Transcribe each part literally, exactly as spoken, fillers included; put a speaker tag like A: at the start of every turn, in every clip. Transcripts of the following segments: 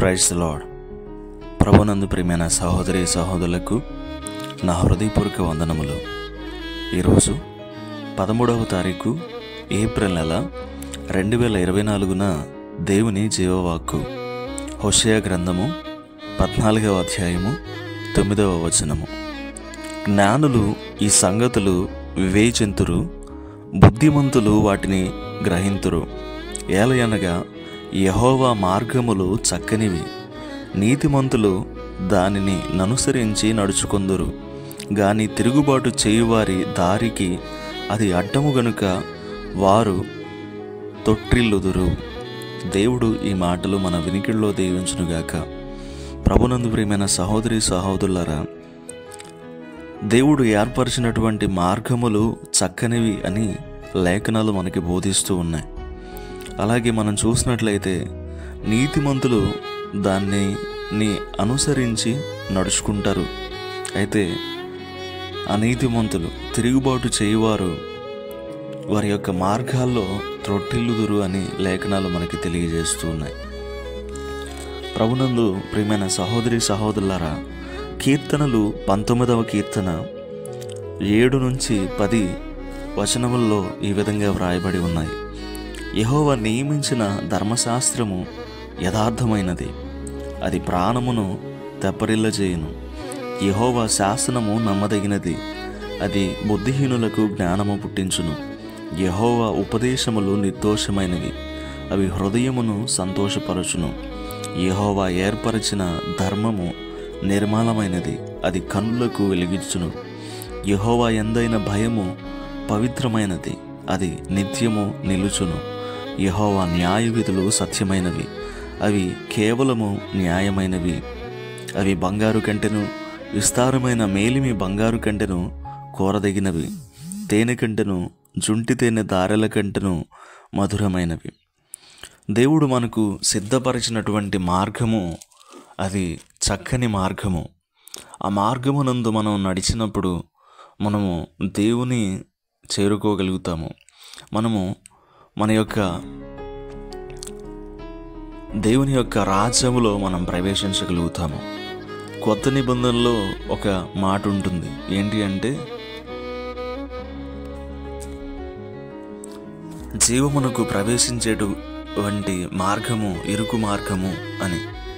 A: Praise the lord. ప్రభునందు ప్రియమైన సహోదరి సహోదరులకు నా హృదయపూర్వక వందనములు. ఈరోజు పదమూడవ తారీఖు ఏప్రిల్ నెల రెండు వేల ఇరవై నాలుగున దేవుని జీవవాక్కు. హోషేయ గ్రంథము పద్నాలుగవ అధ్యాయము తొమ్మిదవ వచనము. జ్ఞానులు ఈ సంగతులు వివేచింతురు, బుద్ధిమంతులు వాటిని గ్రహింతురు. ఏలయనగా యెహోవా మార్గములు చక్కనివి, నీతిమంతులు దానిని ననుసరించి నడుచుకొందురు. గాని తిరుగుబాటు చేయువారి దారికి అది అడ్డము గనుక వారు తొట్టిల్లుదురు. దేవుడు ఈ మాటలు మన వినికిడిలో దీవించునుగాక. ప్రభునందు ప్రియమైన సహోదరి సహోదరులారా, దేవుడు ఏర్పరిచినటువంటి మార్గములు చక్కనివి అని లేఖనాలు మనకి బోధిస్తూ ఉన్నాయి. అలాగే మనం చూసినట్లయితే నీతిమంతులు దాన్ని ని అనుసరించి నడుచుకుంటారు. అయితే అనీతిమంతులు, తిరుగుబాటు చేయువారు వారి యొక్క మార్గాల్లో త్రొట్టిల్లుదురు అని లేఖనాలు మనకి తెలియజేస్తూ ఉన్నాయి. ప్రభునందు ప్రియమైన సహోదరి సహోదరులారా, కీర్తనలు పంతొమ్మిదవ కీర్తన ఏడు నుంచి పది వచనముల్లో ఈ విధంగా వ్రాయబడి ఉన్నాయి. యెహోవా నియమించిన ధర్మశాస్త్రము యథార్థమైనది, అది ప్రాణమును తెప్పరిల్లజేయును. యెహోవా శాసనము నమ్మదగినది, అది బుద్ధిహీనులకు జ్ఞానము పుట్టించును. యెహోవా ఉపదేశములు నిర్దోషమైనవి, అవి హృదయమును సంతోషపరచును. యెహోవా ఏర్పరిచిన ధర్మము నిర్మలమైనది, అది కన్నులకు వెలిగించును. యెహోవా యందైన భయము పవిత్రమైనది, అది నిత్యము నిలుచును. యెహోవా న్యాయ విధులు సత్యమైనవి, అవి కేవలము న్యాయమైనవి. అవి బంగారు కంటెను, విస్తారమైన మేలిమి బంగారు కంటెను కోరదగినవి. తేనె కంటెను, జుంటి తేనె దారెల కంటెను మధురమైనవి. దేవుడు మనకు సిద్ధపరిచినటువంటి మార్గము అది చక్కని మార్గము. ఆ మార్గమునందు మనం నడిచినప్పుడు మనము దేవుని చేరుకోగలుగుతాము. మనము మన యొక్క దేవుని యొక్క రాజ్యములో మనం ప్రవేశించగలుగుతాము. కొత్త నిబంధనలో ఒక మాట ఉంటుంది, ఏంటి అంటే జీవమునకు ప్రవేశించేటువంటి మార్గము ఇరుకు మార్గము అని.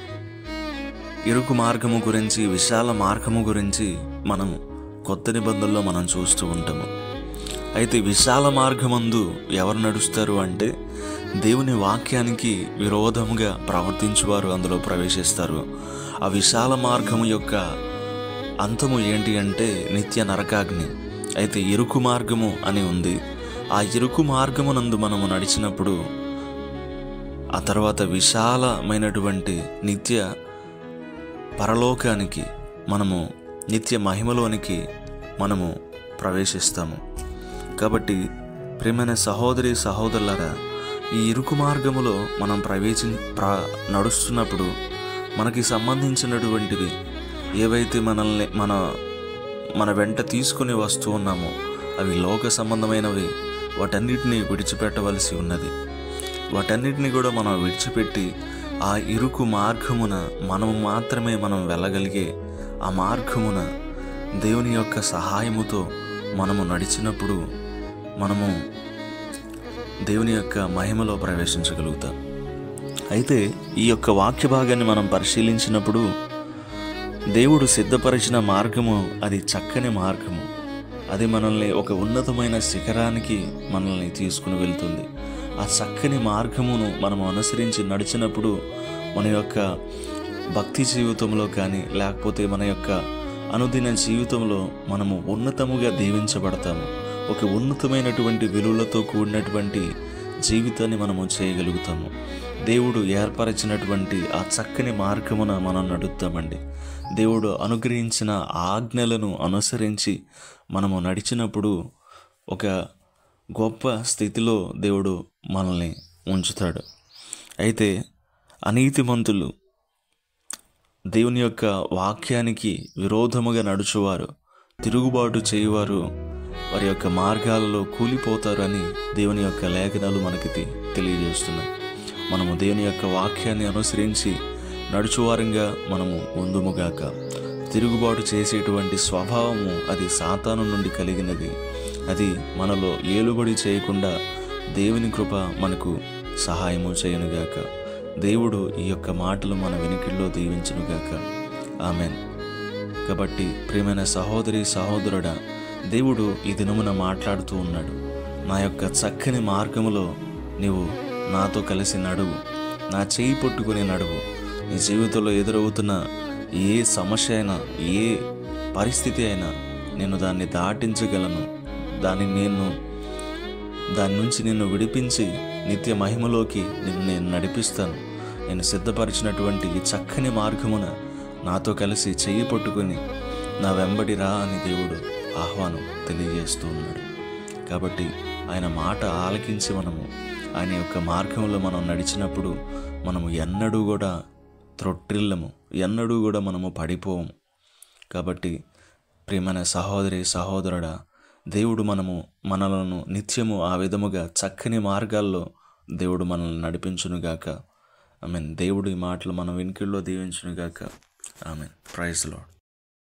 A: ఇరుకు మార్గము గురించి, విశాల మార్గము గురించి మనం కొత్త నిబంధనలో మనం చూస్తూ ఉంటాము. అయితే విశాల మార్గమందు ఎవరు నడుస్తారు అంటే దేవుని వాక్యానికి విరోధముగా ప్రవర్తించువారు అందులో ప్రవేశిస్తారు. ఆ విశాల మార్గము యొక్క అంతము ఏంటి అంటే నిత్య నరకాగ్ని. అయితే ఇరుకు మార్గము అని ఉంది. ఆ ఇరుకు మార్గమునందు మనము నడిచినప్పుడు ఆ తర్వాత విశాలమైనటువంటి నిత్య పరలోకానికి, మనము నిత్య మహిమలోనికి మనము ప్రవేశిస్తాము. కాబట్టి ప్రియమైన సహోదరి సహోదరులారా, ఈ ఇరుకు మార్గములో మనం ప్రవేశి ప్ర నడుస్తున్నప్పుడు మనకి సంబంధించినటువంటివి ఏవైతే మనల్ని మన మన వెంట తీసుకుని వస్తూ ఉన్నామో అవి లోక సంబంధమైనవి. వాటన్నిటిని విడిచిపెట్టవలసి ఉన్నది. వాటన్నిటిని కూడా మనం విడిచిపెట్టి ఆ ఇరుకు మార్గమున మనం మాత్రమే మనం వెళ్ళగలిగే ఆ మార్గమున దేవుని యొక్క సహాయముతో మనము నడిచినప్పుడు మనము దేవుని యొక్క మహిమలో ప్రవేశించగలుగుతాం. అయితే ఈ యొక్క వాక్య భాగాన్ని మనం పరిశీలించినప్పుడు దేవుడు సిద్ధపరిచిన మార్గము అది చక్కని మార్గము. అది మనల్ని ఒక ఉన్నతమైన శిఖరానికి మనల్ని తీసుకుని వెళ్తుంది. ఆ చక్కని మార్గమును మనం అనుసరించి నడిచినప్పుడు మన యొక్క భక్తి జీవితంలో కానీ, లేకపోతే మన యొక్క అనుదిన జీవితంలో మనము ఉన్నతముగా దీవించబడతాము. ఒక ఉన్నతమైనటువంటి విలువలతో కూడినటువంటి జీవితాన్ని మనము చేయగలుగుతాము. దేవుడు ఏర్పరిచినటువంటి ఆ చక్కని మార్గమున మనం నడుస్తామండి. దేవుడు అనుగ్రహించిన ఆజ్ఞలను అనుసరించి మనము నడిచినప్పుడు ఒక గొప్ప స్థితిలో దేవుడు మనల్ని ఉంచుతాడు. అయితే అనీతిమంతులు, దేవుని యొక్క వాక్యానికి విరోధముగా నడుచువారు, తిరుగుబాటు చేయువారు వారి యొక్క మార్గాలలో కూలిపోతారని దేవుని యొక్క లేఖనాలు మనకి తెలియజేస్తున్నాయి. మనము దేవుని యొక్క వాక్యాన్ని అనుసరించి నడుచువారంగా మనము ఉందుముగాక. తిరుగుబాటు చేసేటువంటి స్వభావము అది సాతాను నుండి కలిగినది. అది మనలో ఏలుబడి చేయకుండా దేవుని కృప మనకు సహాయము చేయనుగాక. దేవుడు ఈ యొక్క మాటలు మన వెనుకల్లో దీవించునుగాక. ఆమెన్. కాబట్టి ప్రియమైన సహోదరి సహోదరుడా, దేవుడు ఈ దినమున మాట్లాడుతూ ఉన్నాడు. నా యొక్క చక్కని మార్గములో నీవు నాతో కలిసి నడువు, నా చేయి పట్టుకుని నడువు. నీ జీవితంలో ఎదురవుతున్న ఏ సమస్య అయినా, ఏ పరిస్థితి అయినా నేను దాన్ని దాటించగలను. దాన్ని నేను దాని నుంచి నిన్ను విడిపించి నిత్య మహిమలోకి నిన్ను నేను నడిపిస్తాను. నేను సిద్ధపరిచినటువంటి ఈ చక్కని మార్గమున నాతో కలిసి చెయ్యి పట్టుకొని నా వెంబడి రా అని దేవుడు ఆహ్వానం తెలియజేస్తూ ఉన్నాడు. కాబట్టి ఆయన మాట ఆలకించి మనము ఆయన యొక్క మార్గంలో మనం నడిచినప్పుడు మనము ఎన్నడూ కూడా త్రొట్టిల్లము, ఎన్నడూ కూడా మనము పడిపోము. కాబట్టి ప్రియమైన సహోదరి సహోదరుడా, దేవుడు మనము మనలను నిత్యము ఆ విధముగా చక్కని మార్గాల్లో దేవుడు మనల్ని నడిపించునుగాక. ఆమెన్. దేవుడు ఈ మాటలు మన వెనుకల్లో దీవించునుగాక. ఆమెన్. Praise lord.